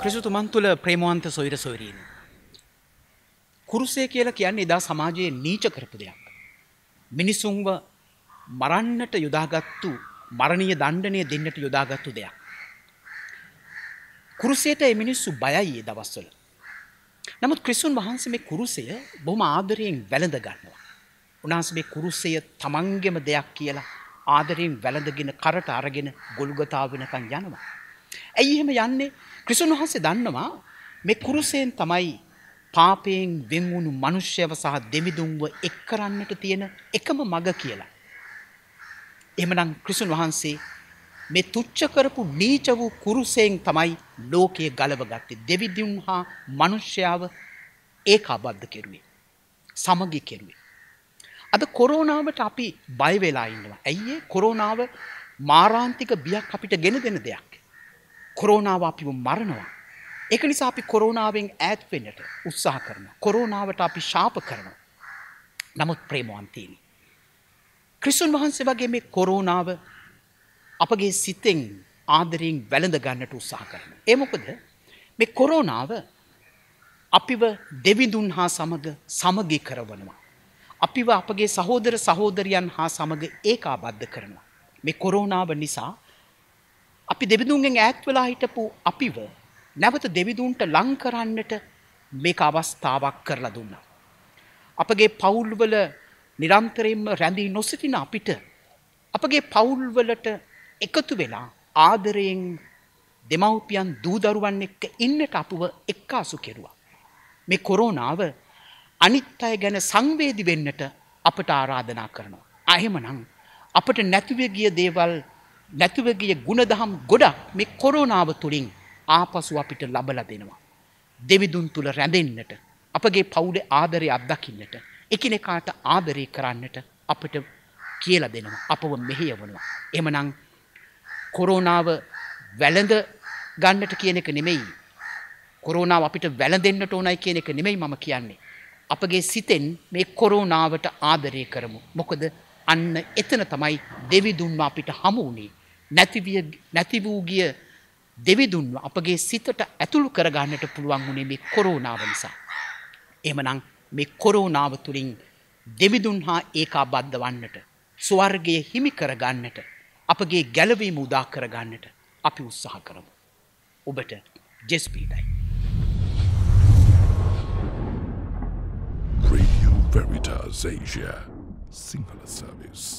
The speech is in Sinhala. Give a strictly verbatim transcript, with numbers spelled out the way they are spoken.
ක්‍රිස්තුතුමන් තුළ ප්‍රේමවන්ත සොයුර සොයුරීන්. කුරුසය කියලා කියන්නේ එදා සමාජයේ නීච කරපු දෙයක්. මිනිසුන්ව මරන්නට යොදාගත්තු මරණීය දණ්ඩනය දෙන්නට යොදාගත්තු දෙයක්. කුරුසයට මේ මිනිස්සු බයයි ඒ දවස්වල. නමුත් ක්‍රිස්තුන් වහන්සේ මේ කුරුසය බොහොම ආදරයෙන් වැළඳ ගන්නවා. උන්වහන්සේ මේ කුරුසය තමන්ගේම දෙයක් කියලා ආදරයෙන් වැළඳගෙන කරට අරගෙන ගොල්ගොතා වෙනකන් යනවා. ඇයි එහෙම යන්නේ? ක්‍රිස්තුන් වහන්සේ දන්නවා මේ කුරුසයෙන් තමයි පාපයෙන් වෙන් වුණු මිනිස්යව සහ දෙවිදුන්ව එක් කරන්නට තියෙන එකම මඟ කියලා. එහෙමනම් ක්‍රිස්තුන් වහන්සේ මේ තුච්ච කරපු නීච වූ කුරුසයෙන් තමයි ලෝකයේ ගලවගත්තේ. දෙවිදුන් හා මිනිස්යාව ඒකාබද්ධ කෙරුවේ. සමගි කෙරුවේ. අද කොරෝනාවට අපි බය වෙලා ඉන්නවා. ඇයි ඒ? කොරෝනාව මාරාන්තික බියක් අපිට ගෙන දෙන දෙයක්. කොරෝනාව අපිව මරනවා. ඒක නිසා අපි කොරෝනාවෙන් ඈත් වෙන්නට උත්සාහ කරනවා. කොරෝනාවට අපි ශාප කරනවා. නමුත් ප්‍රේමවන්තයිනි, ක්‍රිස්තුන් වහන්සේ වගේ මේ කොරෝනාව අපගේ සිතෙන් ආදරයෙන් වැළඳ ගන්නට උත්සාහ කරනවා. ඒ මොකද මේ කොරෝනාව අපිව දෙවිඳුන් හා සමග සමගි කරවනවා. අපිව අපගේ සහෝදර සහෝදරියන් හා සමග ඒකාබද්ධ කරනවා. මේ කොරෝනාව නිසා අපි දෙවිඳුන්ගෙන් ඈත් වෙලා හිටපු අපිව නැවත දෙවිඳුන්ට ලං කරන්නට මේක අවස්ථාවක් කරලා දුන්නා. අපගේ පවුල්වල නිරන්තරයෙන්ම රැඳී නොසිටින අපිට අපගේ පවුල්වලට එකතු වෙලා ආදරයෙන් දෙමව්පියන් දූ දරුවන් එක්ක ඉන්නට අපව එක්කාසු කෙරුවා. මේ කොරෝනාව අනිත් අය ගැන සංවේදී වෙන්නට අපට ආරාධනා කරනවා. ආ එහෙමනම් අපට නැතිව ගිය දේවල් නැතිව ගිය ගුණදහම් ගොඩක් මේ කොරෝනාව තුලින් ආපසු අපිට ලබලා දෙනවා. දෙවිදුන් තුල රැඳෙන්නට, අපගේ පවුලේ ආදරය අත්දකින්නට, එකිනෙකාට ආදරය කරන්නට අපිට කියලා දෙනවා. අපව මෙහෙයවනවා. එහෙමනම් කොරෝනාව වැළඳ ගන්නට කියන එක නෙමෙයි. කොරෝනාව අපිට වැළඳෙන්නට ඕනයි කියන එක නෙමෙයි මම කියන්නේ. අපගේ සිතෙන් මේ කොරෝනාවට ආදරය කරමු. මොකද අන්න එතන තමයි දෙවිදුන්ව අපිට හමු වුණේ. නැතිවිය නැති වූ ගිය දෙවිදුන්ව අපගේ සිතට ඇතුළු කරගන්නට පුළුවන් වුණේ මේ කොරෝනාව නිසා. එහෙමනම් මේ කොරෝනාව තුලින් දෙවිදුන් හා ඒකාබද්ධ වන්නට, ස්වර්ගය හිමි කරගන්නට, අපගේ ගැලවීම උදා කරගන්නට අපි උත්සාහ කරමු. ඔබට ජෙස් පීටයි. Radio Veritas Asia Sinhala Service.